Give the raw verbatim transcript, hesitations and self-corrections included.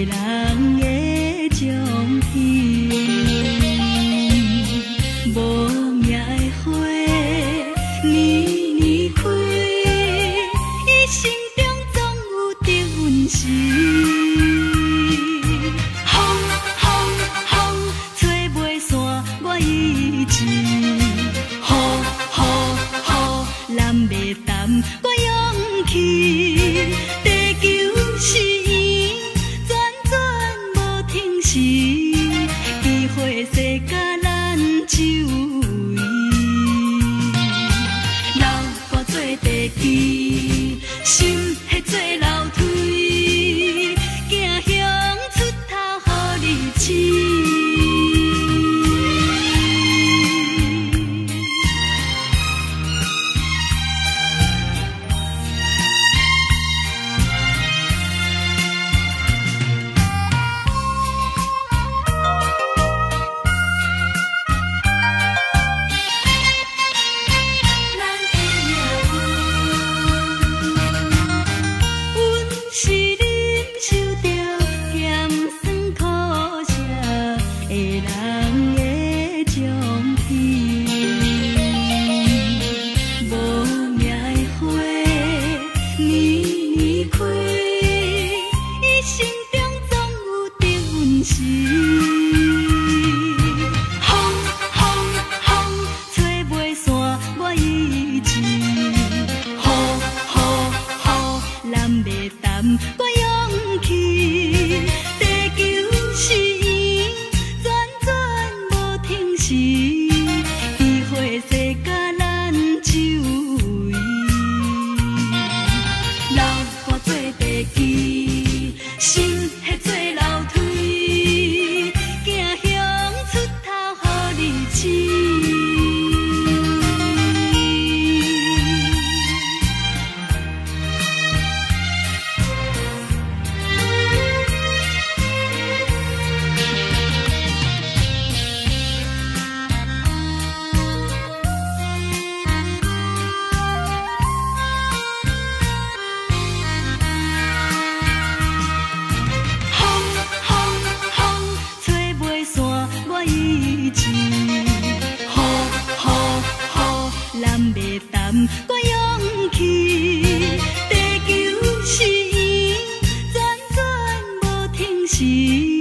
人的种片，无名的花，年年开，一生中总有着运势。风风风，吹袂散我意志，雨雨雨，淋袂淡我勇气。地球是圆，转转无停息，机会世甲咱周围，流汗做地基，心血做楼梯，行向出头予你试。我勇气，地球是圆，转转无停息，机会世甲咱周围，流汗做地基，心血做楼梯，行向出头予你试。意志，雨雨雨，淋袂淡我勇气。地球是圆，转转无停息。